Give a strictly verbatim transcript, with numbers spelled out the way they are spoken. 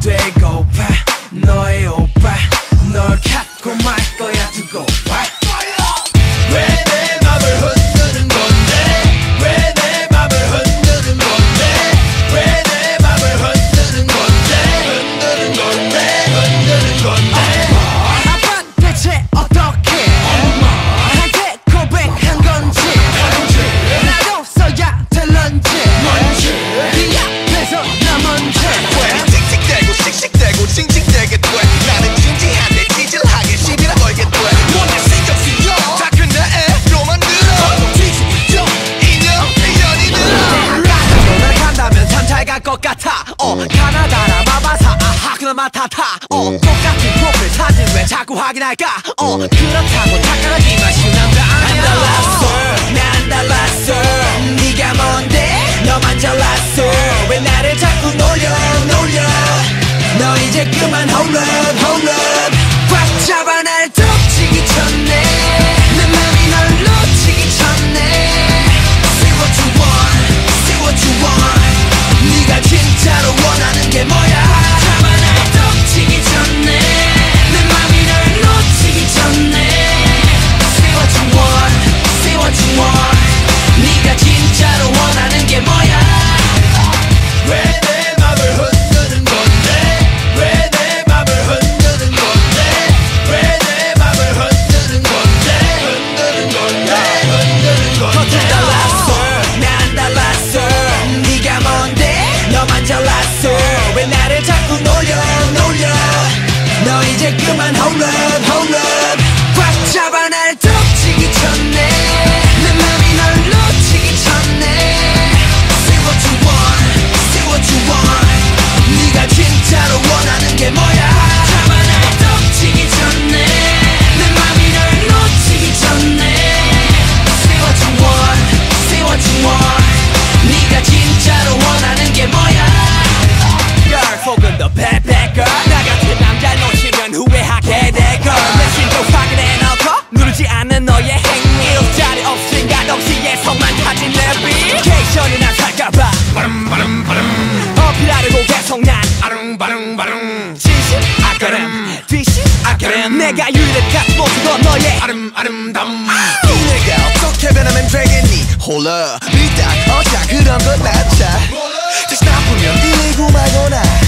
되고파 너의 오빠 널 갖고 말 거야 두고 봐. 왜 내 맘을 흔드는 건데 왜 내 맘을 흔드는 건데 왜 내 맘을 흔드는 건데 흔드는 건데 흔드는 건데 아빠 대체 어떻게 나한테 고백한 건지 나도 써야 될런지 뭔지 네 앞에서 나 먼저 왜 틱틱대고 씩씩대고 징징대게 돼 나는 진지한데 찌질하게 시비나 걸게 돼 뭔데 신경 쓰여 다 끝내 애로만 들어 뒤집죠 인형 인연이 들어 너를 간다면 참 잘 갈 것 같아 어 가나다라 마바사 아하 그나마 타타 어 똑같은 프로필 사진 왜 자꾸 확인할까 어 그렇다고 착각하지만 쉬운 남자 아니야 안 달랐어 난 달랐어 네가 뭔데 너만 잘났어 왜 나를 자꾸 놀려 놀려 너 이제 그만 홀런 홀런 꽉 잡아 날 덮치기 전에 내 맘이 널 놓치기 전에 Say what you want Say what you want 네가 진짜로 원하는 게 뭐야 잡아 날 덮치기 전에 내 맘이 널 놓치기 전에 Say what you want Say what you want 네가 진짜로 원하는 게 뭐야 왜 내 맘을 흔드는 건데 왜 내 맘을 흔드는 건데 왜 내 맘을 흔드는 건데 흔드는 건데 흔드는 건데 넌 달랐어 난 달랐어 네가 뭔데 너만 잘났어 왜 나를 자꾸 놀려 놀려 너 이제 그만 홀런 홀런 꽉 잡아 날 덮치기 전에 내 맘이 널 놓치기 전에 Say what you want Say what you want 네가 진짜로 원하는 게 뭐야 잡아 날 덮치기 전에 내 맘이 널 놓치기 전에 Say what you want Say what you want 네가 진짜로 원하는 게 뭐야 Girl 속은 더 bad bad girl 나 같은 남자 놓치면 후회하게 될걸 내 심도 확인해 놓고 누르지 않는 너의 행위 자리 없인 가동시에서만 타진 내비케이션이나 살까봐 바람 바람 바람 어필하려고 계속 난 아릉바릉바릉 진심 아까름 뒤심 아까름 내가 유일한 같은 모습도 너의 아름 아름다움 내가 어떻게 변하면 되겠니 홀라 밀당 어자 그런 건 낫자 다시 나쁘면 일리고 말거나